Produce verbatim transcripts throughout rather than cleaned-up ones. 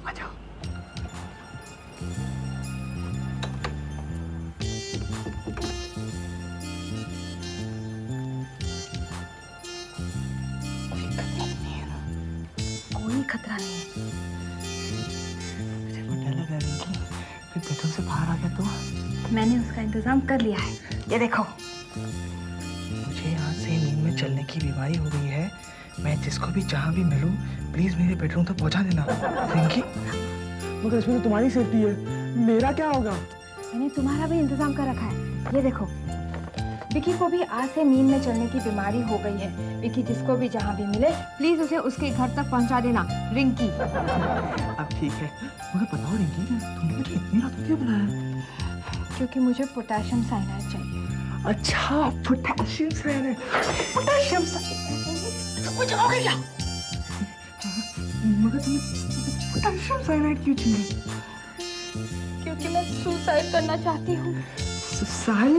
आ जाओ। कोई खतरा नहीं है। मुझे तो डर लग रहा है कि फिर बेडरूम से बाहर आ गया तो। मैंने उसका इंतजाम कर लिया है, ये देखो। मुझे यहाँ से नींद में चलने की बीमारी हो गई है। मैं जिसको भी जहाँ भी मिलूं प्लीज मेरे बेडरूम तक पहुँचा देना। रिंकी, मगर इसमें तो तुम्हारी सेफ्टी है, मेरा क्या होगा? मैंने तुम्हारा भी इंतजाम कर रखा है, ये देखो। विकी को भी आज से नींद में चलने की बीमारी हो गई है। विकी जिसको भी जहाँ भी मिले प्लीज उसे उसके घर तक पहुँचा देना। रिंकी। अब ठीक है, मुझे बताओ रिंकी, तुमने मुझे इतनी रात क्यों बुलाया? क्योंकि मुझे पोटेशियम साइनाइड चाहिए। अच्छा, पोटेशियम साइनाइड। पोटेशियम साइनाइड मुझे हो गया। मगर तुम्हें पोटेशियम साइनाइड क्यों चाहिए? क्योंकि मैं सुसाइड करना चाहती हूँ। सुसाइड?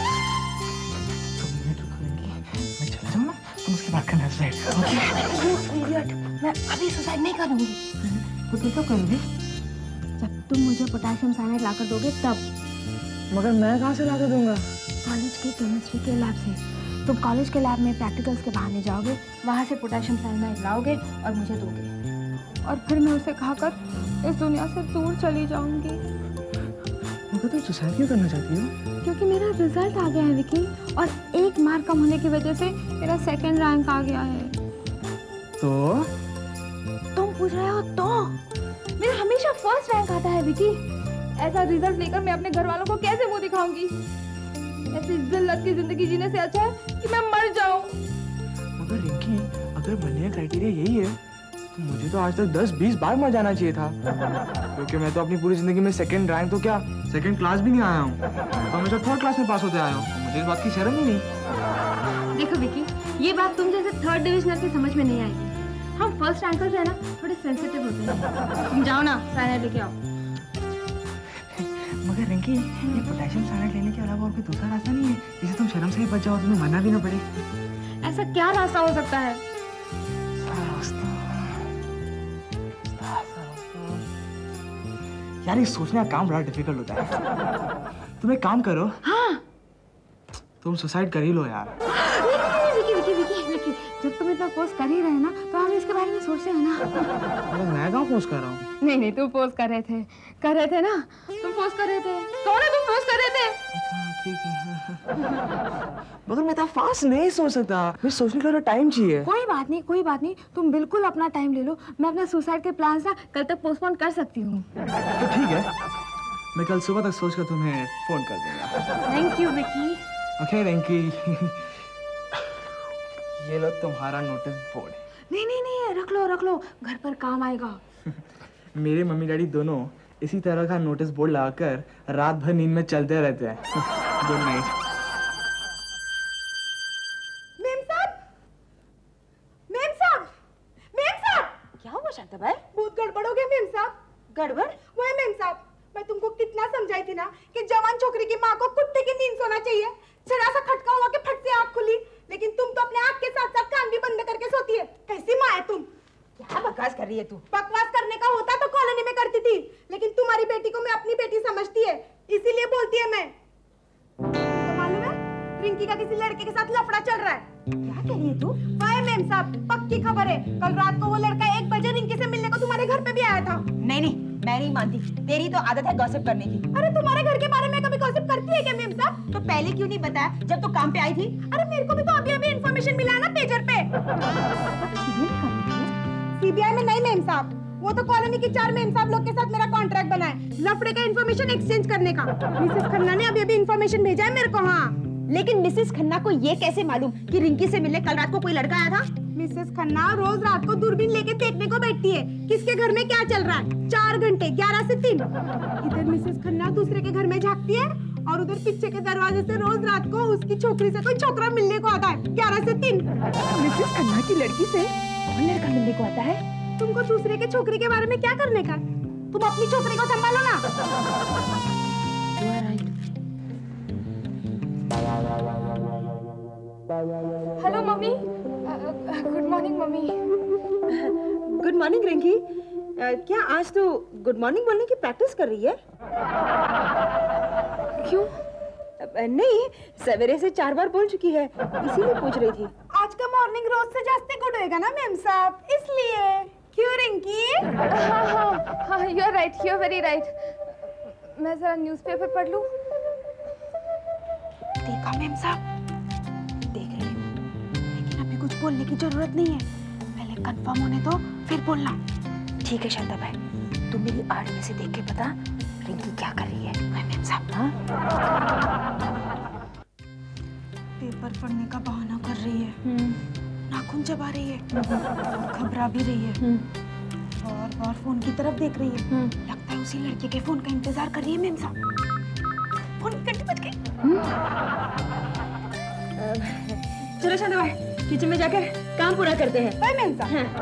तुम रुको रिंकी, मैं चला जाऊँ ना, तुम उसके बाद करना सुसाइड। ओके? मैं अभी सुसाइड नहीं करूँगी। तो तुम कब करोगी? जब तुम मुझे पोटेशियम साइनाइड लाकर दोगे तब। मगर मैं कहाँ से लाकर दूंगा? कॉलेज के केमिस्ट्री के लैब से। तुम कॉलेज के लैब में प्रैक्टिकल्स के बहाने जाओगे, वहाँ से पोटेशियम साइनाइड लाओगे और मुझे दोगे, और फिर मैं उसे खाकर इस दुनिया से दूर चली जाऊंगी। मगर तुम सुसाइड क्यों करना चाहती हो? क्योंकि मेरा रिजल्ट आ गया है विकी, और एक मार्क कम होने की वजह से मेरा सेकंड रैंक आ गया है। तो तुम पूछ रहे हो तो? मेरा हमेशा फर्स्ट रैंक आता है विकी। ऐसा रिजल्ट लेकर मैं अपने घर वालों को कैसे मुंह दिखाऊंगी? ऐसी जिल्लत की जिंदगी जीने से अच्छा है कि मैं मर जाऊं। मगर रिंकी, अगर मरने का क्राइटेरिया यही है तो मुझे तो आज तक दस बीस बार मर जाना चाहिए था। क्योंकि मैं तो अपनी पूरी जिंदगी में सेकंड रैंक तो क्या सेकंड क्लास भी नहीं आया हूँ, तो हमेशा थर्ड क्लास में पास होते आया हूँ। मुझे इस बात की शर्म ही नहीं। देखो विकी, ये बात तुम जैसे थर्ड डिविजनल की समझ में नहीं आएगी। हम फर्स्ट रैंकर्स है ना, थोड़े सेंसिटिव होते हैं। तुम जाओ ना, साइनाइड लेके आओ। मगर रिंकी, ये पोटेशियम साइनाइड लेने के अलावा और कोई दूसरा रास्ता नहीं है जिससे तुम शर्म से ही बच जाओ, तुम्हें मरना भी ना पड़े? ऐसा क्या रास्ता हो सकता है? यार ये सोचने का काम बड़ा डिफिकल्ट होता है। तुम एक काम करो। हाँ? तुम सुसाइड कर ही लो यार। विकी विकी विकी विकी, जब तुम इतना पोस्ट कर ही रहे ना, तो हम इसके बारे में सोचते हैं ना। अरे मैं कहाँ पोस्ट कर रहा हूँ? नहीं नहीं, तुम पोस्ट कर रहे थे, कर रहे थे ना, तुम पोस्ट कर रहे थे। कौन है तुम पोस्ट कर रहे थे? अच्छा ठीक है। मगर मैं इतना फास्ट नहीं सोच सकता, मुझे सोचने के लिए टाइम चाहिए। कोई बात नहीं, कोई बात नहीं, तुम बिल्कुल अपना टाइम ले लो। मैं अपना सुसाइड के प्लान ना कल तक पोस्टपोन कर सकती हूँ। तो ठीक है, मैं कल सुबह तक सोच कर तुम्हें फोन कर दूंगा। Thank you Vicky. Okay Rinki, ये लो तुम्हारा नोटिस बोर्ड। नहीं नहीं नहीं, रख लो रख लो, घर पर काम आएगा। मेरे मम्मी डैडी दोनों इसी तरह का नोटिस बोर्ड लगाकर रात भर नींद में चलते रहते हैं। Good night. मेम साहब, मेम साहब, मेम साहब। क्या हुआ शांता भाई? बहुत गड़बड़ हो गया मेम साहब। गड़बड़? वो है मेम साहब, मैं तुमको कितना समझाई थी ना कि जवान छोकरी की माँ को कुत्ते की नींद सोना चाहिए। जरा सा खटका हुआ कि फट से आँख खुली, लेकिन तुम तो अपने आँख के साथ साथ कान भी बंद करके सोती है। कैसी माँ है तुम? क्या बकवास कर रही है तू? बकवास करने का होता तो कॉलोनी में करती थी, लेकिन तुम्हारी बेटी को मैं अपनी बेटी समझती है, इसीलिए बोलती है मैं। तो मालूम है, रिंकी का किसी लड़के के साथ लफड़ा चल रहा है। क्या कह रही है तू? हाय मेम साहब, पक्की खबर है। कल रात को वो लड़का एक बजे रिंकी से मिलने को तुम्हारे घर पे भी आया था। नहीं नहीं, मैं नहीं मानती। तेरी तो आदत है गॉसिप करने की। अरे तुम्हारे घर के बारे में कभी गॉसिप करती है क्या मेम साहब? तो पहले क्यों नहीं बताया जब तो काम पे आई थी? अरे मेरे को भी तो अभी अभी इन्फॉर्मेशन मिला है ना पेजर पे। सीबीआई में नहीं मेम साहब, वो तो कॉलोनी के चार मेम साहब लोग के साथ मेरा कॉन्ट्रैक्ट बना है लफड़े का इन्फॉर्मेशन एक्सचेंज करने का। मिसेस खन्ना ने अभी अभी इन्फॉर्मेशन भेजा है मेरे को। हाँ, लेकिन मिसेस खन्ना को ये कैसे मालूम कि रिंकी से मिलने कल रात को कोई लड़का आया था? मिसेस खन्ना रोज रात को दूरबीन लेके देखने को बैठती है किसके घर में क्या चल रहा है। चार घंटे ग्यारह से तीन इधर मिसेस खन्ना दूसरे के घर में झांकती है, और उधर पीछे के दरवाजे से रोज रात को उसकी छोकरी से कोई छोकरा मिलने को आता है ग्यारह से तीन। मिसेस खन्ना की लड़की से कौन लड़का मिलने को आता है? तुमको दूसरे के छोकरी के बारे में क्या करने का? तुम अपनी छोकरी को संभालो ना। You are right. Hello mummy. Good morning mummy. Good morning Rinki. क्या आज तो गुड मॉर्निंग बोलने की प्रैक्टिस कर रही है? क्यों? नहीं, सवेरे से चार बार बोल चुकी है, इसीलिए पूछ रही थी। आज का मॉर्निंग रोज से जास्ती गुड होएगा ना मैम साहब, इसलिए। क्यों रिंकी? हाँ हाँ हाँ, you are right, you are very right. मैं जरा न्यूज़पेपर पढ़ लूं। देखा मैम साहब, देख रही हूँ, लेकिन अभी कुछ बोलने की जरूरत नहीं है, पहले कंफर्म होने दो फिर बोलना। ठीक है शांता भाई, तुम मेरी आड़ में से देख के बता रिंकी क्या कर रही है। मैम साहब, हाँ? पेपर पढ़ने का बहाना कर रही है, हम्म, नाखून चबा रही है, घबरा भी रही है, बार बार फोन की तरफ देख रही है। लगता है उसी लड़के के फोन का इंतजार कर रही है मैम साहब। फोन की घंटी बज गई। चलो शांता भाई, किचन में जाकर काम पूरा करते हैं। बाय मैम साहब।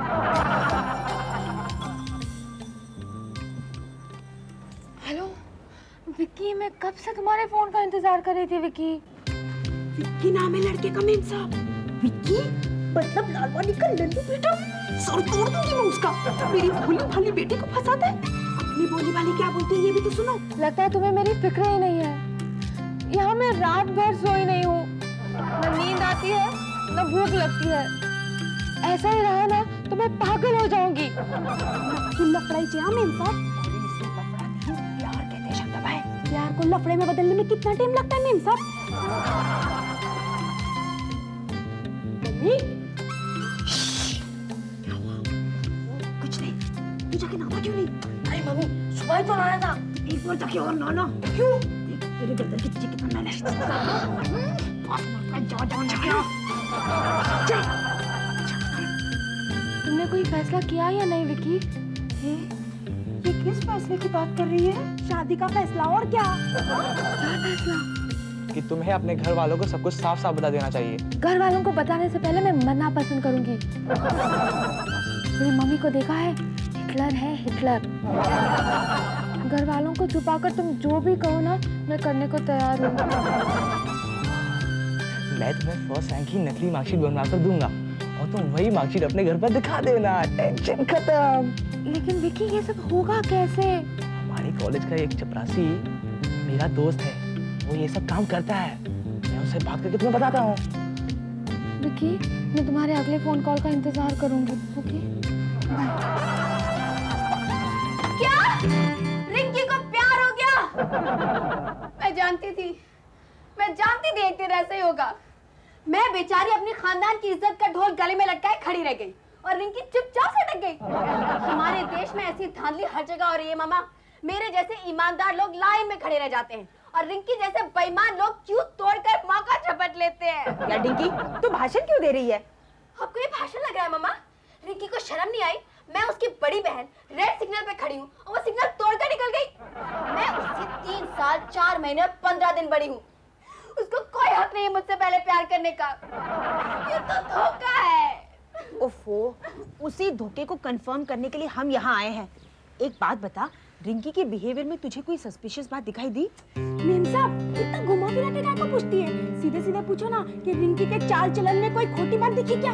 हेलो विक्की, मैं कब से तुम्हारे फोन का इंतजार कर रही थी विक्की। विक्की नाम है लड़के का मैम साहब। विक्की मतलब लालवानी का लल्लू बेटा? सर तोड़ दूंगी मैं उसका। मेरी भोली भाली बेटी को फंसाता है। अपनी भोली भाली क्या बोलती है ये भी तो सुनो। लगता है तुम्हें मेरी फिक्र ही नहीं है। यहाँ मैं रात भर सोई नहीं हूँ, न नींद आती है न भूख लगती है। ऐसा ही रहा ना तो मैं पागल हो जाऊंगी। लफड़ाई चाहिए मैम साहब। प्यार कहते हैं शांता भाई। प्यार को लफड़े में बदलने में कितना टाइम लगता है मैम साहब? कुछ नहीं, तू जाके नहाता क्यों नहीं? अरे मम्मी, सुबह तो नहाया था। एक बार जाके और नहाना। क्यों? देख तेरे गर्दन के पीछे कितना मैल है। जाओ जाओ जाओ। तुमने कोई फैसला किया या नहीं विक्की? ये ये किस फैसले की बात कर रही है? शादी का फैसला और क्या? क्या फैसला? कि तुम्हें अपने घर वालों को सब कुछ साफ साफ बता देना चाहिए। घर वालों को बताने से पहले मैं मरना पसंद करूंगी। मेरी मम्मी को देखा है, हिटलर है हिटलर। घर वालों को छुपाकर तुम जो भी कहो ना, मैं करने को तैयार हूँ। मैं तुम्हें फर्स्ट रैंक की नकली मार्कशीट बनवा कर दूंगा और तुम वही मार्कशीट अपने घर पर दिखा देना। टेंशन खत्म। लेकिन विक्की ये सब होगा कैसे? हमारे कॉलेज का एक चपरासी मेरा दोस्त है, वो ये सब काम करता है। मैं उससे बात करके तुम्हें बताता हूँ। विक्की, मैं तुम्हारे अगले फोन कॉल का इंतजार करूंगी। ओके? क्या? रिंकी को प्यार हो गया? मैं जानती थी, मैं जानती थी एक दिन ऐसे ही होगा। मैं बेचारी अपनी खानदान की इज्जत का ढोल गले में लटकाए खड़ी रह गई और रिंकी चुपचाप से अटक गई। हमारे देश में ऐसी धांधली हर जगह हो रही है मामा। मेरे जैसे ईमानदार लोग लाइन में खड़े रह जाते हैं और रिंकी जैसे बेईमान लोग क्यों तोड़कर मौका झपट लेते हैं। यार डिंकी, तू भाषण क्यों दे रही है? आपको ये भाषण लग रहा है मामा? रिंकी को शर्म नहीं आई? मैं उसकी बड़ी बहन रेड सिग्नल पे खड़ी हूँ और वो सिग्नल तोड़कर निकल गई। मैं उससे तीन साल चार महीने और पंद्रह दिन बड़ी हूँ। उसको कोई हक नहीं है मुझसे पहले प्यार करने का। ये तो धोखा है। ओफो, उसी धोखे को कंफर्म करने के लिए हम यहाँ आए हैं। एक बात बता, रिंकी के बिहेवियर में तुझे कोई सस्पिशियस बात दिखाई दी? मेम साहब, इतना घुमा फिरा के क्या को पूछती है? सीधे सीधे पूछो ना कि रिंकी के चाल चलन में कोई खोटी बात दिखी क्या?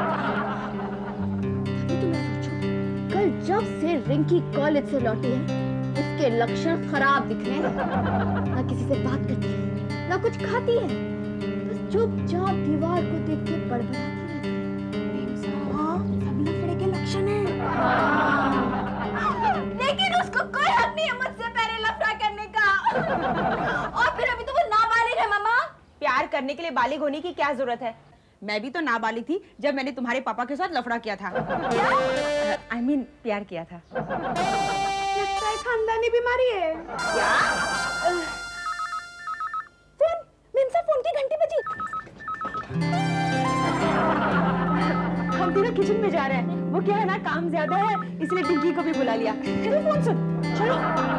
तभी तो मैं सोचूं, कल जब से रिंकी कॉलेज से लौटी है, उसके लक्षण खराब दिख रहे हैं। ना किसी से बात करती है, ना कुछ खाती है, बस चुपचाप दीवार को देख के बड़बड़ाती रहती है। मेम साहब, हाँ, सब लफड़े के लक्षण हैं। हाँ। लेकिन उसको कोई हक नहीं है मुझसे पहले लफड़ा करने का। और फिर अभी तो वो नाबालिग है मामा। प्यार करने के लिए बालिग होने की क्या जरूरत है? मैं भी तो नाबालिग थी जब मैंने तुम्हारे पापा के साथ लफड़ा किया था। आई मीन प्यार किया था। लगता है खानदानी बीमारी है। क्या? फोन, मेम साहब, फोन की घंटी बजी। हम तीनों किचन में जा रहे हैं। वो क्या है ना, काम ज्यादा है इसलिए डिंकी को भी बुला लिया। चलो फोन सुन, चलो।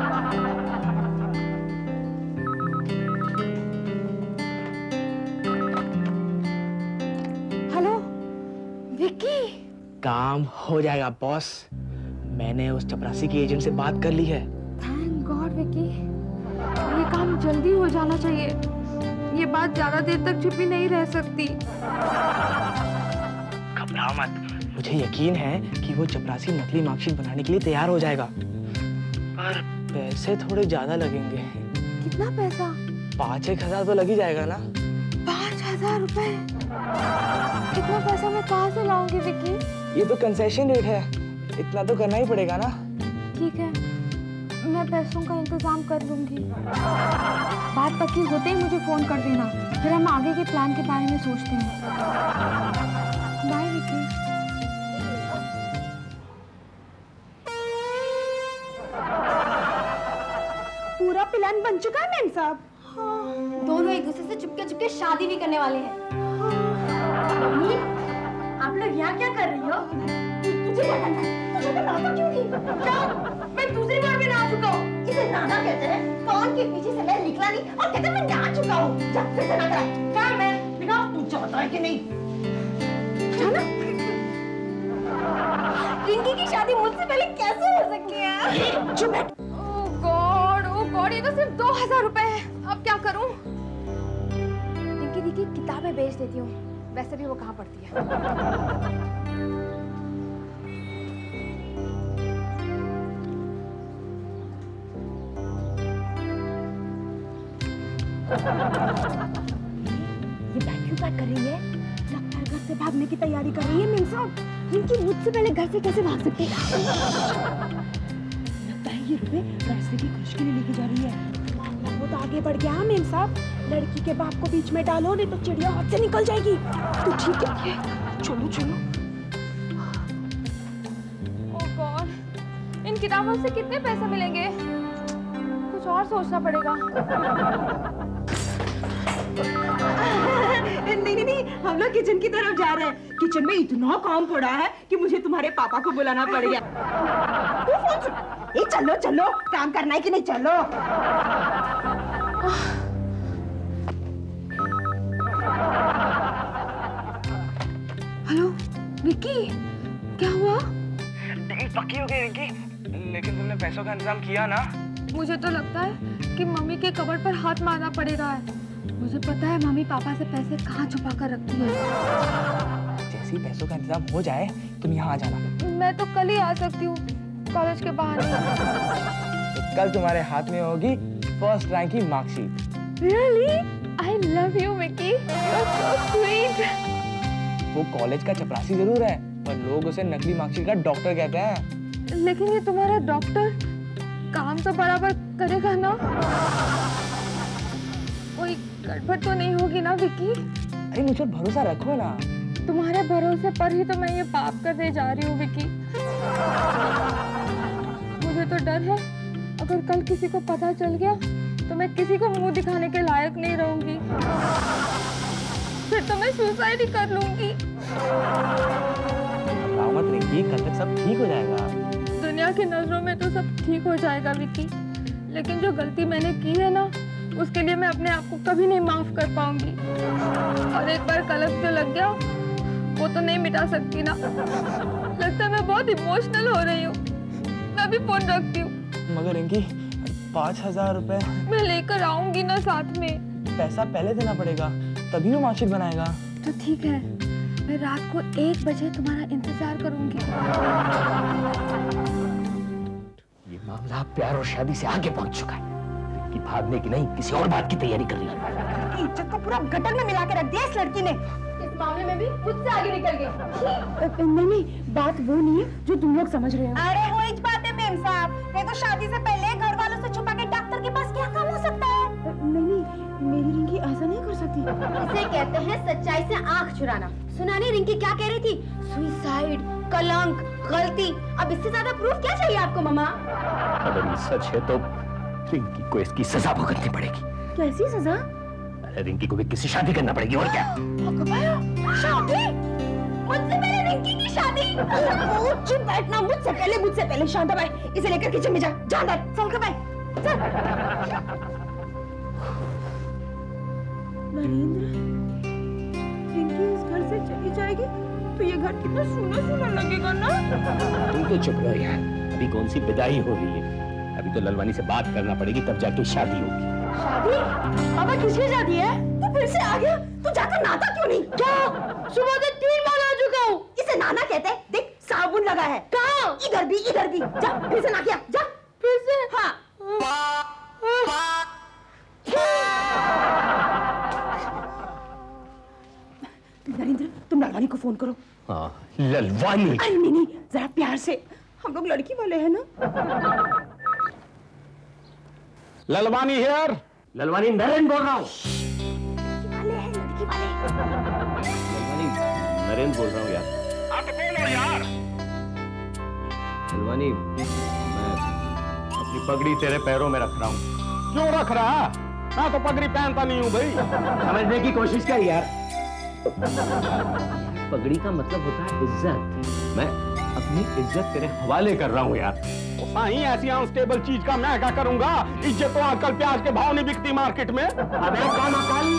हेलो विक्की, काम हो जाएगा बॉस। मैंने उस चपरासी की एजेंट से बात कर ली है। थैंक गॉड विक्की, ये काम जल्दी हो जाना चाहिए। ये बात ज्यादा देर तक छुपी नहीं रह सकती। घबराओ मत, मुझे यकीन है कि वो चपरासी नकली मार्कशीट बनाने के लिए तैयार हो जाएगा, पर पैसे थोड़े ज्यादा लगेंगे। कितना पैसा? पाँच एक हजार तो लग ही जाएगा ना। पाँच हजार रुपए? इतना पैसा मैं कहाँ से लाऊंगी विकी? ये तो कंसेशन रेट है, इतना तो करना ही पड़ेगा ना। ठीक है, मैं पैसों का इंतजाम कर लूंगी। बात पक्की होते ही मुझे फोन कर देना, फिर हम आगे के प्लान के बारे में सोचते हैं। बाय विकी। पूरा प्लान बन चुका है मैम साहब। हाँ। दोनों एक दूसरे से चुपके चुपके शादी भी करने वाले हैं। मम्मी, आप लोग यहाँ क्या कर रही हो? तुझे क्या करना है? तुझे तो नाता क्यों नहीं? क्या? मैं दूसरी बार भी नहा चुका हूँ। इसे नाना कहते हैं। कौन के पीछे से मैं निकला नहीं और कहते मैं नहा चुका हूँ। जब फिर से ना करा। क्या मैं? बिना तू चाहता है कि नहीं? जाना? रिंकी की शादी मुझसे पहले कैसे हो सकती है? चुप बैठ। ओह गॉड, ओह गॉड, ये तो सिर्फ दो हजार रुपए है। अब क्या करूं? रिंकी दी की किताबें बेच देती हूँ, वैसे भी वो कहाँ पढ़ती है। ये बैग क्यों पैक कर रही है? लगता है घर से भागने की तैयारी कर रही है मेम साहब। इनकी मुझसे पहले घर से कैसे भाग सकती है? लगता है ये रुपए रास्ते की खुश के लिए लेके जा रही है। मामला बहुत आगे बढ़ गया मेम साहब। लड़की के बाप को बीच में डालो नहीं तो चिड़िया हाथ से निकल जाएगी। तो ठीक है, चलो चलो। ओह गॉड, इन किताबों से कितने पैसे मिलेंगे? कुछ और सोचना पड़ेगा। नहीं नहीं नहीं, हम लोग किचन की तरफ जा रहे हैं। किचन में इतना काम पड़ा है कि मुझे तुम्हारे पापा को बुलाना पड़ गया। तू फोन सुन। ए चलो चलो, काम करना है कि नहीं? चलो। हेलो विकी, क्या हुआ? डील पक्की हो गई रिंकी, लेकिन तुमने पैसों का इंतजाम किया ना? मुझे तो लगता है कि मम्मी के कबर्ड पर हाथ मारना पड़ेगा। मुझे पता है मम्मी पापा से पैसे कहाँ छुपा कर रखती है। जैसे ही पैसों का इंतजाम हो जाए तुम यहाँ आ जाना। मैं तो कल ही आ सकती हूँ, कॉलेज के बहाने। तो कल तुम्हारे हाथ में होगी फर्स्ट रैंक की marksheet. Really? I love you, Vicky. You're so sweet. वो कॉलेज का चपरासी जरूर है, पर लोग उसे नकली मार्कशीट का डॉक्टर कहते हैं। लेकिन ये तुम्हारा डॉक्टर काम तो बराबर करेगा ना? कोई गड़बड़ तो नहीं होगी ना विकी? अरे मुझ पर भरोसा रखो ना। तुम्हारे भरोसे पर ही तो मैं ये पाप करने जा रही हूँ विकी। मुझे तो डर है, अगर कल किसी को पता चल गया तो मैं किसी को मुंह दिखाने के लायक नहीं रहूंगी। फिर तो मैं सुसाइड ही कर लूंगी। घबराओ मत रिंकी, कल तक सब ठीक हो जाएगा। दुनिया की नजरों में तो सब ठीक हो जाएगा विकी, लेकिन जो गलती मैंने की है ना, उसके लिए मैं अपने आप को कभी नहीं माफ कर पाऊंगी। और एक बार कलंक जो लग गया वो तो नहीं मिटा सकती ना। लगता है मैं बहुत इमोशनल हो रही हूँ। मैं भी फोन रखती हूँ। मगर रिंकी, पाँच हजार रुपए मैं लेकर आऊंगी ना साथ में। पैसा पहले देना पड़ेगा, तभी वो मार्कशीट बनाएगा। तो ठीक है, मैं रात को एक बजे तुम्हारा इंतजार करूंगी। ये मामला प्यार और शादी से आगे पहुंच चुका है। कि भागने की नहीं, किसी और बात की तैयारी कर रही है। इज्जत को पूरा गटर में मिला के रख दिया इस लड़की ने। इस मामले में भी खुद से आगे निकल गई। नहीं नहीं, बात वो नहीं है जो तुम लोग समझ रहे हो। अरे वो ही बात है मेम साहब। नहीं तो शादी से पहले घर वालों से छुपा के डॉक्टर के पास क्या काम हो सकता है? नहीं नहीं, मेरी रिंकी ऐसा नहीं कर सकती। इसे कहते हैं सच्चाई से आंख चुराना। सुना नहीं रिंकी क्या कह रही थी? सुसाइड, कलंक, गलती। अब इससे ज्यादा प्रूफ क्या चाहिए आपको मम्मा? अगर ये सच है तो रिंकी को इसकी सजा भुगतनी पड़ेगी। कैसी सजा? अरे रिंकी को भी किसी शादी करना पड़ेगी, और क्या? शादी? मुझसे पहले रिंकी की शादी? चुप बैठना, मुझसे पहले मुझसे पहले। शांता भाई, इसे लेकर किचन में जा। जा अंदर, चल के भाई चल। नरेंद्र, रिंकी इस घर से चली जाएगी तो ये घर कितना सुना सुना लगेगा ना? तुम तो चुप रहो यार, अभी कौन सी विदाई हो रही है? अभी तो ललवानी से बात करना पड़ेगी, तब जाके शादी होगी। शादी? पापा किसकी शादी है? तू फिर से आ गया? तू जाकर नाता क्यों नहीं? क्या? सुबह से तीन बार आ चुका हूँ। इसे इसे नहाना कहते हैं। देख साबुन लगा है। कहाँ? इधर भी इधर भी। जा फिर से नहा के आ, जा फिर से। हाँ नरेंद्र, तुम ललवानी को फोन करो। हाँ, ललवानी? अरे नहीं नहीं, जरा प्यार से, हम लोग लड़की वाले हैं ना। ललवानी हियर। ललवानी नरेंद्र बोल रहा हूँ। लड़की वाले हैं, लड़की वाले। ललवानी नरेंद्र बोल रहा हूँ यार। आप तो बोलो यार। ललवानी, मैं अपनी पगड़ी तेरे पैरों में रख रहा हूँ। क्यों रख रहा? मैं तो पगड़ी पहनता नहीं हूँ भाई। समझने की कोशिश कर यार। पगड़ी का मतलब होता है इज्जत। मैं अपनी इज्जत तेरे हवाले कर रहा हूँ यार। साईं, ऐसी अनस्टेबल चीज का मैं क्या करूंगा? इज्जत तो आजकल प्याज के भाव नहीं बिकती मार्केट में। अबे कौन अकल?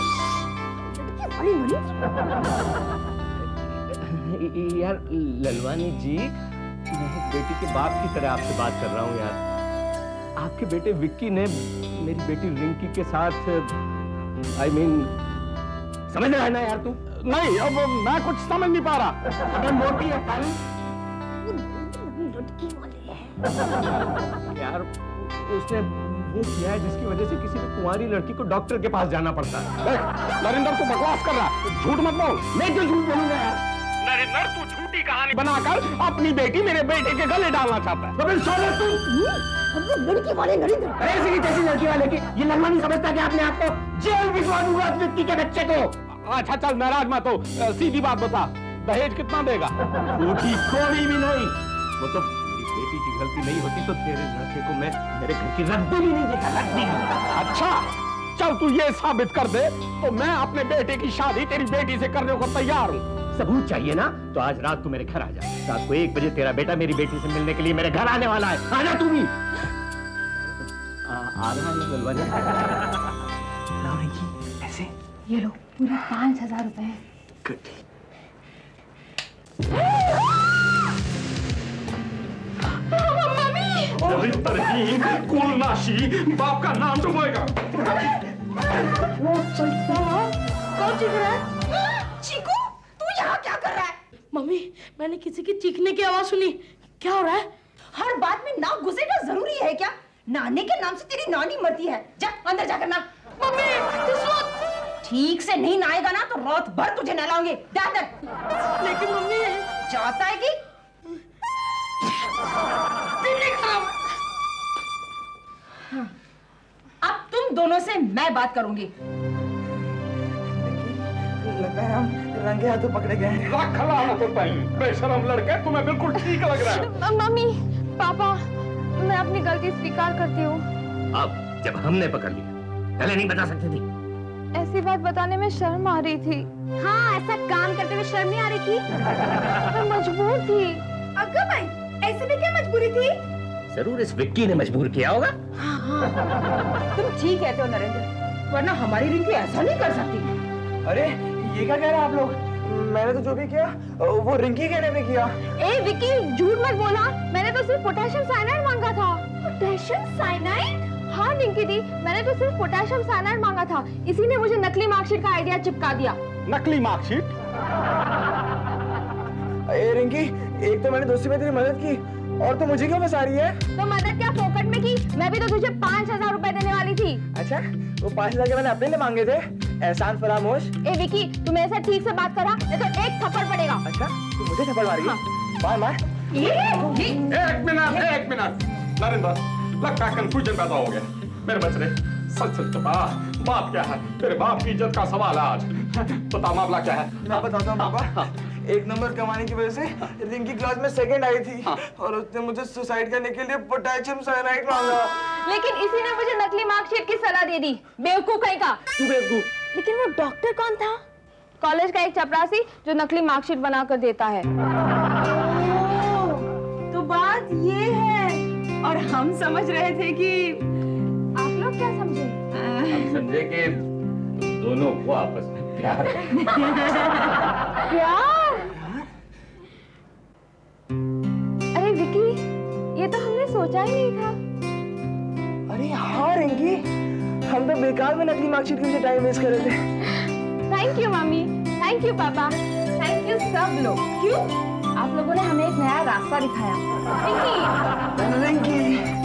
यार ललवानी जी, मैं बेटी के बाप की तरह आपसे बात कर रहा हूँ यार। आपके बेटे विक्की ने मेरी बेटी रिंकी के साथ, आई मीन, समझ रहा है ना यार तू? नहीं, अब मैं कुछ समझ नहीं पा रहा। अबे मोटी है कल यार, उसने वो किया है जिसकी वजह से किसी भी कुंवारी लड़की को डॉक्टर के पास जाना पड़ता है। नरेंद्र, तू बकवास कर रहा है, झूठ मत बोल। मैं क्यों झूठ बोलूंगा यार? नरेंद्र, तू झूठी कहानी बनाकर अपनी बेटी मेरे बेटे के गले डालना चाहता है। तो फिर सोने तू हम लोग लड़की वाले नरेंद्र। ऐसी की तैसी लड़की वाले की ये ललवानी समझता कि अपने आप को जेल भिजवा दूंगा उस व्यक्ति के बच्चे को। अच्छा चल नाराज मत हो, सीधी बात बता, दहेज कितना देगा? झूठी कोई भी नहीं। वो तो मेरी बेटी की गलती नहीं होती तो तेरे लड़के को मैं मेरे घर की रद्दी भी नहीं देता, रद्दी। अच्छा चल, तू ये साबित कर दे तो मैं अपने बेटे की शादी तेरी बेटी से करने को तैयार हूँ। सबूत चाहिए ना? तो आज रात को मेरे घर आ जा। रात को एक बजे तेरा बेटा मेरी बेटी से मिलने के लिए मेरे घर आने वाला है। आजा तू भी। आ रहा है ललवानी? ऐसे ये लो, पूरे पाँच हजार रुपए हैं। गुड। तरहीन, कुलनाशी, बाप का नाम डुबोएगा। वो चलता कौन चीख रहा है? चीकू, तू यहाँ क्या कर रहा है? मम्मी, मैंने किसी की चीखने की आवाज सुनी। क्या हो रहा है? हर बात में नाक घुसेगा जरूरी है क्या? नाने के नाम से तेरी नानी मरती है। जा अंदर जाकर ना। मम्मी, इस वक्त ठीक से नहीं नहाएगा ना तो रात भर तुझे नहलाऊंगी। जा अंदर। लेकिन मम्मी, चाहता है कि हाँ। अब तुम दोनों से मैं बात करूंगी। लगता है हम रंगे हाथों पकड़े गए हैं। लाख लानत होता है, बेशरम लड़के, तुम्हें बिल्कुल ठीक लग रहा है। मम्मी, पापा, मैं अपनी गलती स्वीकार करती हूँ। अब जब हमने पकड़ लिया, पहले नहीं बता सकती थी? ऐसी बात बताने में शर्म आ रही थी। हाँ, ऐसा काम करते हुए शर्म नहीं आ रही थी? मैं मजबूर थी। अक्का भाई, ऐसे में क्या मजबूरी थी? जरूर इस विक्की ने मजबूर किया होगा। तुम ठीक कहते हो नरेंद्र, वरना हमारी रिंकी ऐसा नहीं कर सकती। अरे ये क्या कह रहे हैं आप लोग? मैंने तो जो भी किया वो रिंकी कहने में किया। ए विक्की, झूठ मत बोला। मैंने तो सिर्फ पोटेशियम साइनाइड मांगा था। Potassium cyanide? हाँ रिंकी दी, मैंने तो सिर्फ पोटेशियम साइनाइड मांगा था। इसी ने मुझे नकली मार्कशीट का आइडिया चिपका दिया। नकली मार्कशीट? ए रिंकी, एक तो मैंने दोस्ती में तेरी मदद की और तो मुझे क्यों फंसा रही है? तो मदद क्या फोकट में की? मैं भी तो तुझे पाँच हजार रुपए देने वाली थी। अच्छा, वो पाँच हजार के मैंने अपने लिए मांगे थे। एहसान फरामोश। ए विक्की, तू मेरे से ठीक से बात करा, नहीं तो एक थप्पड़ पड़ेगा। अच्छा, तू मुझे थप्पड़ मारेगी? मार मार। ये, ये। एक मिनट, एक मिनट। नरेंद्र, लगता है कंफ्यूजन पैदा हो गया। मेरे बच्चे, सच सच बता, बात क्या है? तेरे बाप की इज्जत का सवाल है आज। बता मामला क्या है? मैं बताता हूँ पापा। एक नंबर कमाने की वजह से रिंकी क्लास में सेकंड आई थी और उसने मुझे सुसाइड करने के लिए पोटेशियम साइनाइड मांगा। लेकिन इसी ने मुझे नकली मार्कशीट की सलाह दे दी। बेवकूफ कहीं का। तू बेवकूफ। लेकिन वो डॉक्टर कौन था? कॉलेज का एक चपरासी जो नकली मार्कशीट बनाकर देता है। तो बात ये है, और हम समझ रहे थे कि आप लोग क्या समझे? हम समझे कि दोनों को आपस में प्यार है। प्यार? अरे विकी, ये तो हमने सोचा ही नहीं था। अरे हाँ रिंकी, हम तो बेकार में नकली मार्कशीट के लिए टाइम वेस्ट कर रहे थे। Thank you mummy, thank you papa, thank you सब लोग। क्यों? आप लोगों ने हमें एक नया रास्ता दिखाया। रिंकी